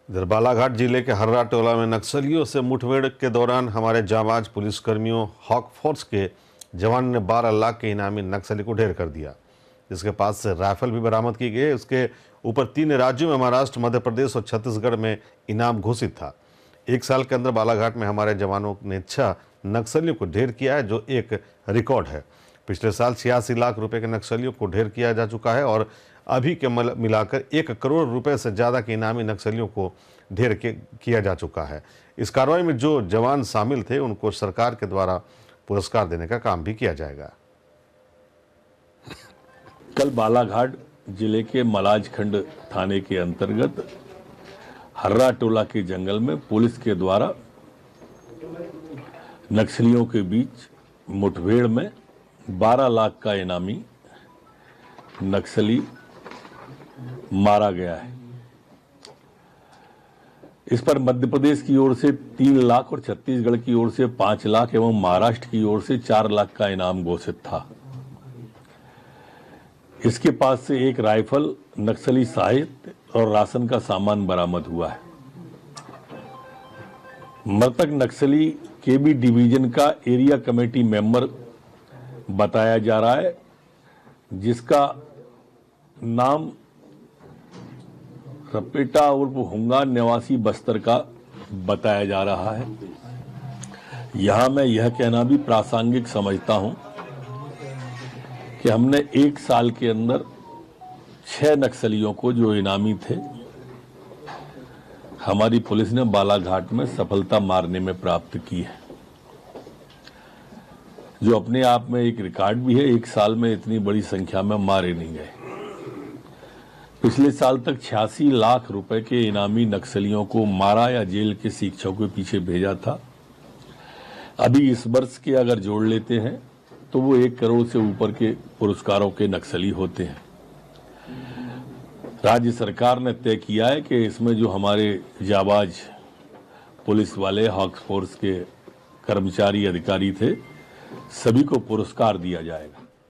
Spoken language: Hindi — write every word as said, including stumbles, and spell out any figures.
इधर बालाघाट जिले के हर्रा टोला में नक्सलियों से मुठभेड़ के दौरान हमारे जांबाज पुलिसकर्मियों हॉक फोर्स के जवान ने बारह लाख के इनामी नक्सली को ढेर कर दिया, जिसके पास से राइफल भी बरामद की गई। उसके ऊपर तीन राज्यों में महाराष्ट्र, मध्य प्रदेश और छत्तीसगढ़ में इनाम घोषित था। एक साल के अंदर बालाघाट में हमारे जवानों ने छह नक्सलियों को ढेर किया है, जो एक रिकॉर्ड है। पिछले साल छियासी लाख रुपए के नक्सलियों को ढेर किया जा चुका है और अभी के मिलाकर एक करोड़ रुपए से ज़्यादा के इनामी नक्सलियों को ढेर किया जा चुका है। इस कार्रवाई में जो जवान शामिल थे उनको सरकार के द्वारा पुरस्कार देने का काम भी किया जाएगा। कल बालाघाट जिले के मलाजखंड थाने के अंतर्गत हर्रा टोला के जंगल में पुलिस के द्वारा नक्सलियों के बीच मुठभेड़ में बारह लाख का इनामी नक्सली मारा गया है। इस पर मध्य प्रदेश की ओर से तीन लाख और छत्तीसगढ़ की ओर से पांच लाख एवं महाराष्ट्र की ओर से चार लाख का इनाम घोषित था। इसके पास से एक राइफल, नक्सली साहित्य और राशन का सामान बरामद हुआ है। मृतक नक्सली के बी डिवीजन का एरिया कमेटी मेंबर बताया जा रहा है, जिसका नाम रपेटा उर्फ हुंगा निवासी बस्तर का बताया जा रहा है। यहां मैं यह कहना भी प्रासंगिक समझता हूं कि हमने एक साल के अंदर छह नक्सलियों को जो इनामी थे, हमारी पुलिस ने बालाघाट में सफलता मारने में प्राप्त की है, जो अपने आप में एक रिकॉर्ड भी है। एक साल में इतनी बड़ी संख्या में मारे नहीं गए। पिछले साल तक छियासी लाख रुपए के इनामी नक्सलियों को मारा या जेल के शिक्षकों के पीछे भेजा था। अभी इस वर्ष के अगर जोड़ लेते हैं तो वो एक करोड़ से ऊपर के पुरस्कारों के नक्सली होते हैं। राज्य सरकार ने तय किया है कि इसमें जो हमारे जाबाज पुलिस वाले, हॉक फोर्स के कर्मचारी, अधिकारी थे, सभी को पुरस्कार दिया जाएगा।